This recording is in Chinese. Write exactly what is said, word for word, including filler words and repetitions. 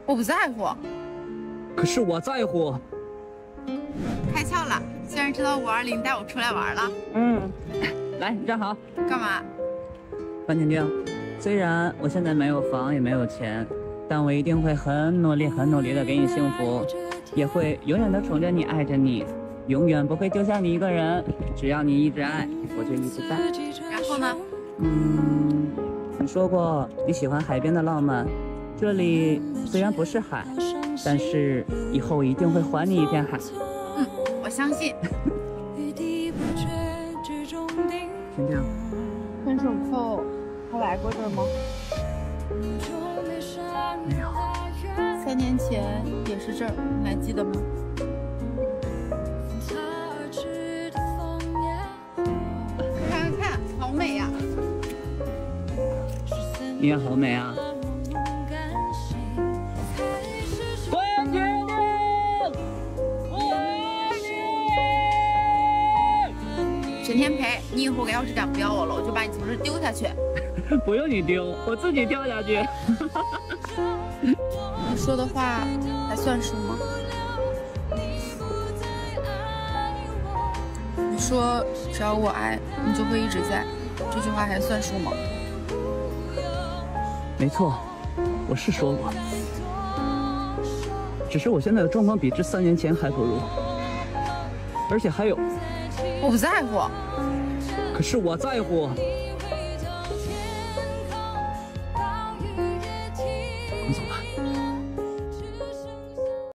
我不在乎。 可是我在乎。 开窍了，既然知道五二零带我出来玩了。 嗯，来，你站好。 干嘛？ 范婷婷，虽然我现在没有房也没有钱，但我一定会很努力、很努力的给你幸福，也会永远的宠着你、爱着你，永远不会丢下你一个人。只要你一直爱，我就一直在。 然后呢？ 嗯，你说过你喜欢海边的浪漫，这里虽然不是海，但是以后我一定会还你一片海。 嗯，我相信。 婷婷， 分手后还来过这儿吗？ 没有。 三年前也是这儿，你还记得吗？看看看，好美呀！ 你也好美啊！关婷婷，我爱你！ 沈天培，你以后要是敢不要我了，我就把你从这丢下去。 不用你丢，我自己掉下去。 你说的话还算数吗？你说只要我爱你就会一直在，这句话还算数吗？ 没错，我是说过，只是我现在的状况比之三年前还不如，而且还有， 我不在乎。 可是我在乎。